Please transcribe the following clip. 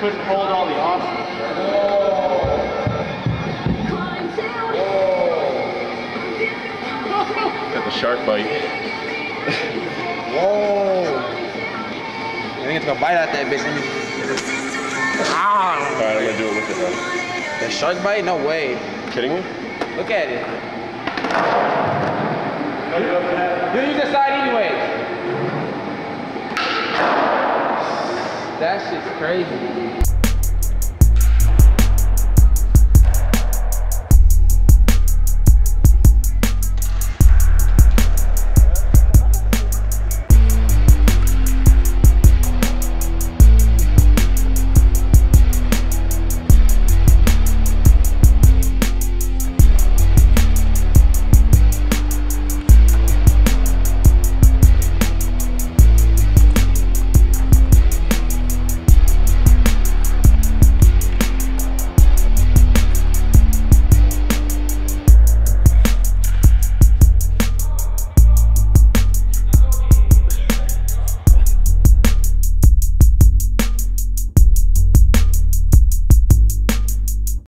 couldn't hold all the oxygen. Got the shark bite. Whoa. I think it's gonna bite out that bitch. Ah. Alright, I'm gonna do it with it now. The shark bite? No way. Kidding me? Look at it. You use this side anyway. That shit's crazy.